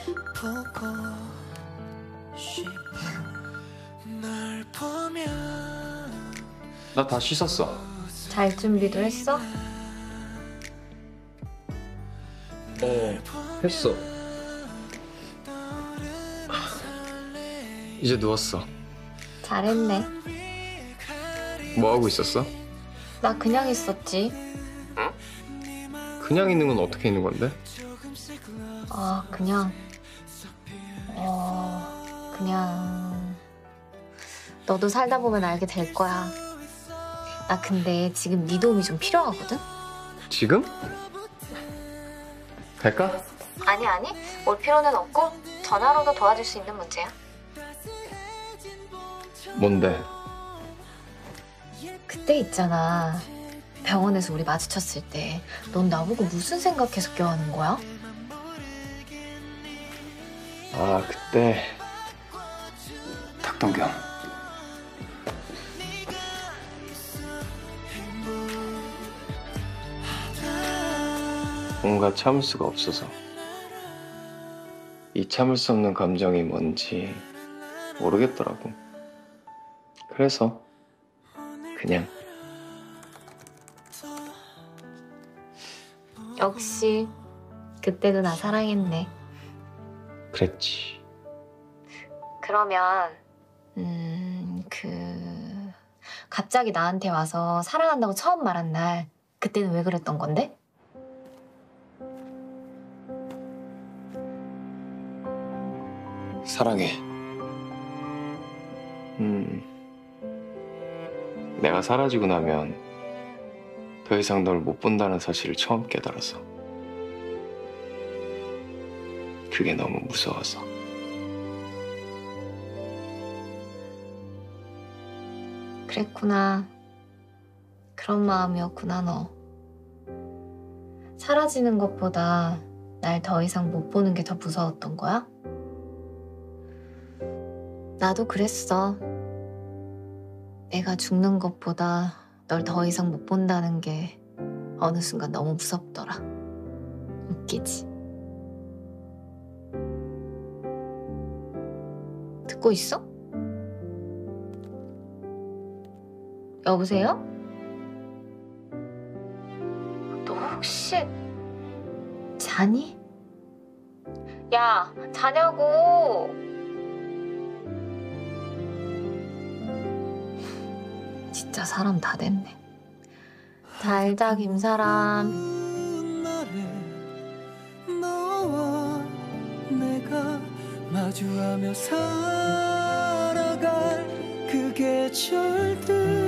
보고 싶어 널 보면 나 다 씻었어. 잘 준비도 했어? 했어. 이제 누웠어. 잘했네. 뭐 하고 있었어? 나 그냥 있었지. 그냥 있는 건 어떻게 있는 건데? 그냥 너도 살다 보면 알게 될 거야. 나 근데 지금 네 도움이 좀 필요하거든? 지금? 갈까? 아니 올 필요는 없고 전화로도 도와줄 수 있는 문제야. 뭔데? 그때 있잖아, 병원에서 우리 마주쳤을 때 넌 나보고 무슨 생각해서 껴안은 거야? 아, 그때 탁동경. 뭔가 참을 수가 없어서. 이 참을 수 없는 감정이 뭔지 모르겠더라고. 그래서 그냥. 역시 그때도 나 사랑했네. 그랬지. 그러면 갑자기 나한테 와서 사랑한다고 처음 말한 날, 그때는 왜 그랬던 건데? 사랑해. 내가 사라지고 나면 더 이상 널 못 본다는 사실을 처음 깨달아서. 그게 너무 무서워서. 그랬구나. 그런 마음이었구나, 너. 사라지는 것보다 날 더 이상 못 보는 게 더 무서웠던 거야? 나도 그랬어. 내가 죽는 것보다 널 더 이상 못 본다는 게 어느 순간 너무 무섭더라. 웃기지? 듣고 있어? 여보세요? 너 혹시 자니? 야, 자냐고! 진짜 사람 다 됐네. 달다, 김사람. 너와 내가 마주하며 살아갈 그 계절들